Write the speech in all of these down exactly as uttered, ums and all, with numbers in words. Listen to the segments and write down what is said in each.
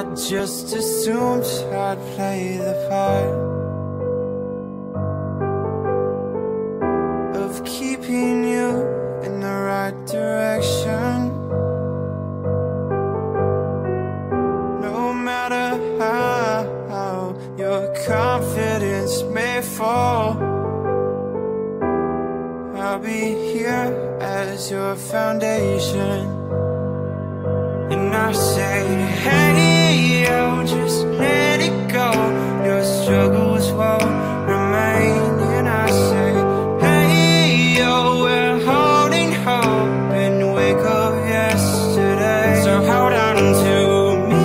just assumed I'd play the part of keeping you in the right direction. No matter how your confidence may fall, I'll be here as your foundation. And I say, hey, yo, just let it go. Your struggles won't remain. And I say, hey, yo, we're holding hope and wake up yesterday. So hold on to me,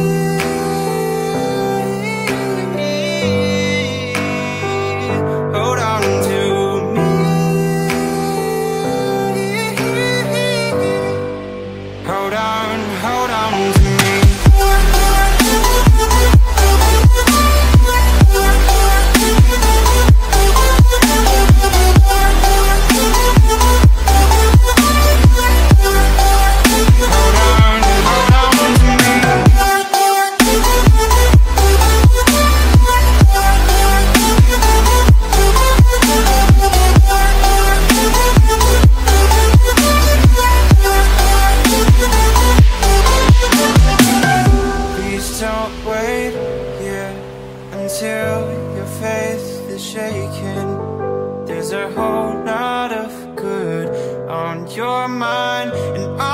hold on to me, hold on, hold on to me. Don't wait here until your faith is shaken. There's a whole lot of good on your mind, and